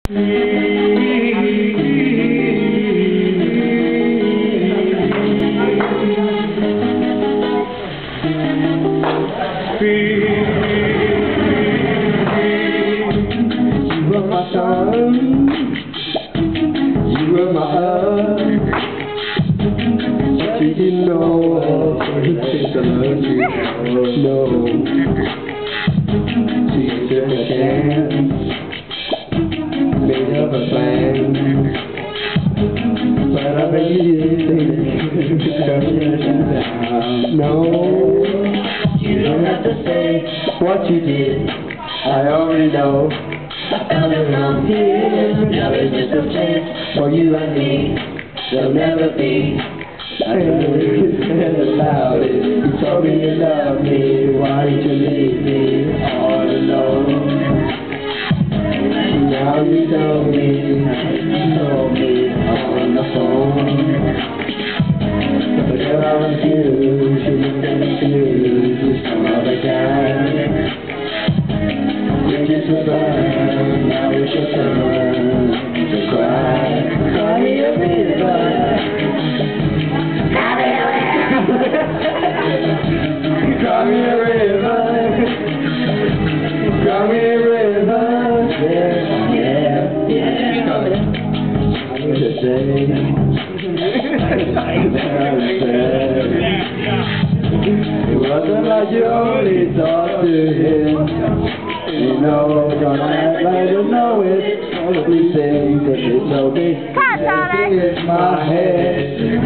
were my sun, you were my earth. But you didn't know you think I love you. No, so you took a chance, made up a plan. But I bet you didn't think it could come down. No, you don't have to say what you did. I already know. I found it wrong here. Now there's just no chance for you and me. There'll never be. I know you said about it. You told me you loved me. Why did you leave me all alone? Now you told me on the phone. But girl, I'm confused. You look confused with some other guy. Bridges were burned, now it's your turn to cry. Cry me a river. Cry me a river. Cry me a river. Cry me a river. Yeah. I'm just saying. It wasn't like you only talked to him. You know, don't act like you know it. Only things that they told me. It's my head.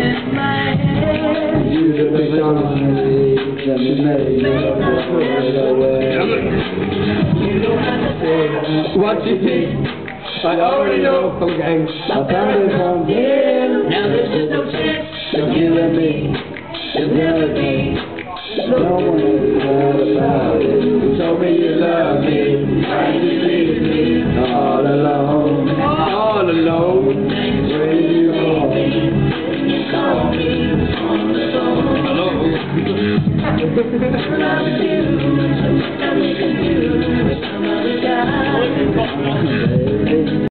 You the big honesty that you made me away. You don't have to say what you think. I already know from gangs. I found it from him. Now there's just no chance of you and me. There'll never be. No one has heard about it. You told me you love me. Why did you leave me all alone? All alone. When you call me, you call me on the phone. Hello. Love you, so we can do with some other guy.